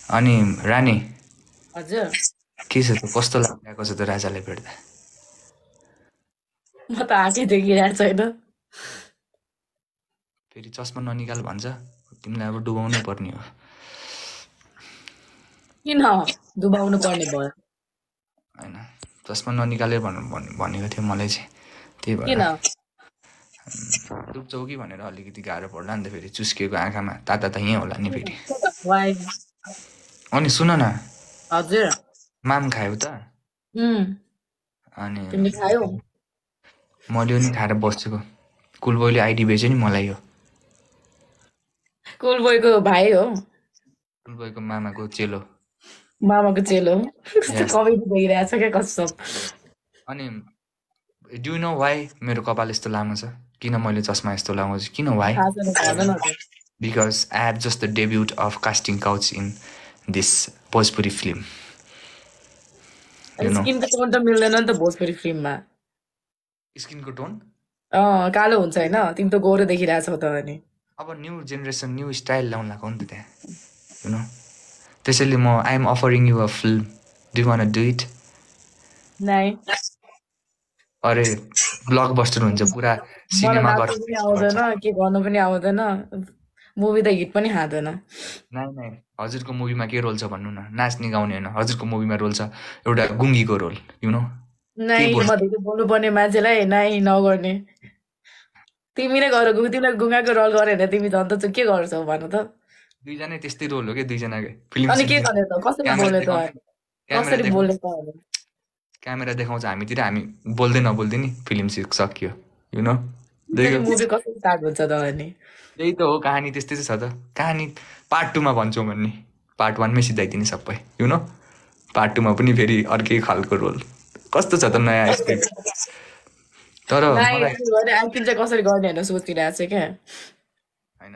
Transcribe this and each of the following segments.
अनि रानी हजुर के छ त कस्तो लागेको छ त राजालाई भेट्दा म त आँखै देखिरहेको छैन फेरि चस्मा ननिकाल भन्छ तिमीलाई अब डुबाउनै पर्ने हो किन डुबाउनु पर्ने भयो हैन चस्मा ननिकाले भनेको थियो मलाई चाहिँ त्यही भएर किन डुब्छौ कि भनेर अलिकति गाह्रो पर्ला नि त फेरि चुस्किएको आँखामा ताता त यहीँ होला नि फेरि वाइ अनि सुन न हजुर माम खायौ त अनि तिमीले खायौ मैले नि खाएर बसेको कुलबोयले आइडी बेच्यो नि मलाई यो कुलबोयको भाइ हो कुलबोयको मामाको चेलो मामाको चेलो कस्तो कमेडी भइरहेछ क्या कसम अनि डु यु नो वाइ मेरो कपाल यस्तो लामो छ किन मैले चस्मा यस्तो लगाउँछु किन why because I have just the debut of casting couch in this Bhojpuri film स्किनको टोन त मिल्दैन नि त भोजपुरी फिल्ममा स्किनको टोन कालो हुन्छ होइन तिमी त गोरो देखिरहेछौ त अनि अब न्यू जेनेरेसन न्यू स्टाइल ल्याउन लगाएको नि त त्यहाँ यु नो त्यसैले म I am offering you a film do want do it नाइ अरे ब्लकबस्टर हुन्छ पुरा सिनेमा आउँदैन के गर्नु पनि आउँदैन मुभी त हिट पनि खाँदैन नाइ हजुरको मुभीमा के रोल छ भन्नु न नाच्ने गाउने होइन हजुरको मुभीमा रोल छ एउटा गुङ्गीको रोल यु नो नाइ म धेरै बोल्नुपर्ने मान्छेलाई नाइ नगर्ने तिमी नै गर तिमीलाई गुङ्गाको रोल गरे होइन तिमी झन् त के गर्छौ भन त दुईजना त्यस्तै रोल हो क्या दुईजनाकै फिल्म अनि के गर्ने त कसरी बोल्ने त कसरी बोल्ने त क्यामेरा देखाउँछ हामीतिर हामी बोल्दै नबोल्दै नि फिल्म सकियो यु नो मुभी कसरी स्टार्ट हुन्छ त अनि त्यही त हो कहानी त्यस्तै छ त कहानी पार्ट 2 मा भन्छौ भन्ने पार्ट 1 मै सिधाइदिने सबै यु नो पार्ट 2 मा पनि फेरि अर्कै खालको रोल कस्तो छ त नयाँ स्क्रिप्ट तर एक्टिङ चाहिँ कसरी गर्ने होइन सोचिरहेको छ क्या हैन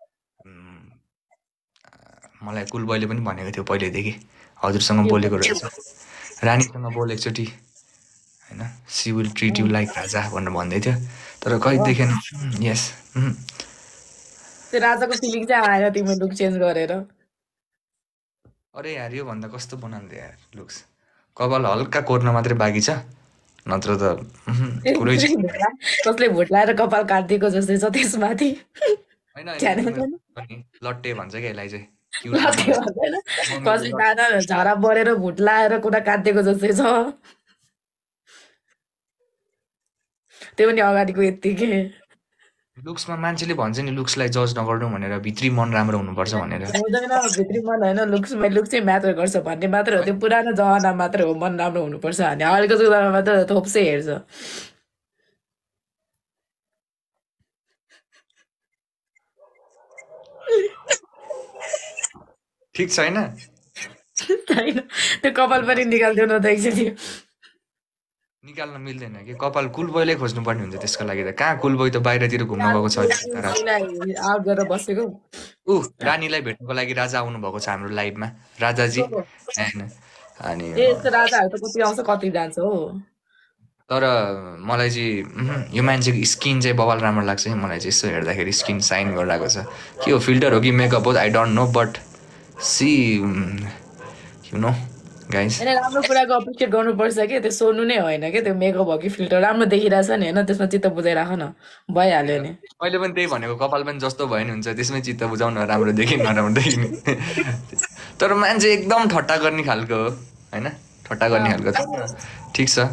मलाई कुलबोयले पनि भनेको थियो पहिलेदेखि हजुरसँग बोलेको रहेछ रानीसँग बोलेको एकचोटि हैन she will treat you like राजा भनेर भन्दै थियो तर कहिले देखेन यस त्यो राजाको फिलिङ चाहिँ आएन तिमी लुक चेन्ज गरेर अरे यार यो भन्दा कस्तो बनाउँदै यार लुक्स कपाल हल्का कोर्न मात्रै बाँकी छ नत्र त पुरै कसले भुट लाएर कपाल काटिदिएको जस्तै छ त्यसमाथि लट्टे भन्छ क्या यसलाई चाहिँ कसले दाना झरा बढेर भुट लाएर कुरा काटिदिएको जस्तै छ त्यो पनि अगाडिको यत्तिकै लुक्समा मान्छेले भन्छ नि लुक्सलाई जज नगर्नु भनेर भित्री मन राम्रो हुनुपर्छ भनेर हुँदैन भित्री मन होइन लुक्स चाहिँ म्याटर गर्छ भन्ने मात्र हो त्यो पुरानो जमाना मात्र हो मन राम्रो हुनुपर्छ भने अहिलेको जमानामा त थोप्सै हेर्छ ठिक छैन त्यो कपाल पनि निकाल्दिउ न त एकचोटि निकाल्न मिल्दैन कि कपाल कुलबोयले खोज्नुपर्ने हुन्छ त्यसको लागि त कहाँ कुलबोय त बाहिरतिर घुम्न गएको छ आउट गरेर बसेको रानीलाई भेट्नुको लागि राजा आउनु भएको छ हाम्रो लाइभमा राजाजी अनि राजाहरू त कति आउँछ कति जान्छ हो तर मलाई चाहिँ यो मान्छेको स्किन चाहिँ बवाल राम्रो लाग्छ है मलाई चाहिँ यसो हेर्दाखेरि स्किन साइन गरिरहेको छ के हो फिल्टर हो कि मेकअप हो I don't know but see you know guys राम्रो कुराको एप्रिसिएट गर्नुपर्छ कि त्यो सोनु नै होइन कि त्यो मेकअप हो कि फिल्टर राम्रो देखिरहेछ नि होइन त्यसमा चित्त बुझाइराख न भइहाल्यो नि मैले पनि त्यही भनेको कपाल पनि जस्तो भयो नि हुन्छ त्यसमै चित्त बुझाउन राम्रो देखि नराम्रो देखिने तर मान्छे एकदम ठट्टा गर्ने खालको हो होइन ठट्टा गर्ने खालको ठिक छ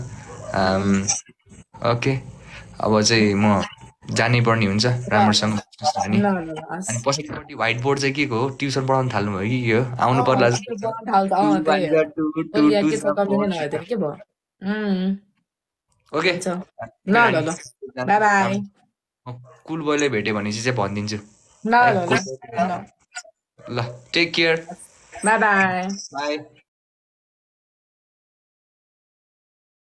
ओके अब चाहिँ म जानै पर्ने हुन्छ राम्रोसँग अनि पछिपट्टि व्हाइट बोर्ड चाहिँ के हो ट्युसन पढाउन थाल्नु भयो कि यो आउनु पर्ला ओके बाई बाई कुलबोयले भेट्यो भनेपछि चाहिँ भनिदिन्छु ल take care bye bye by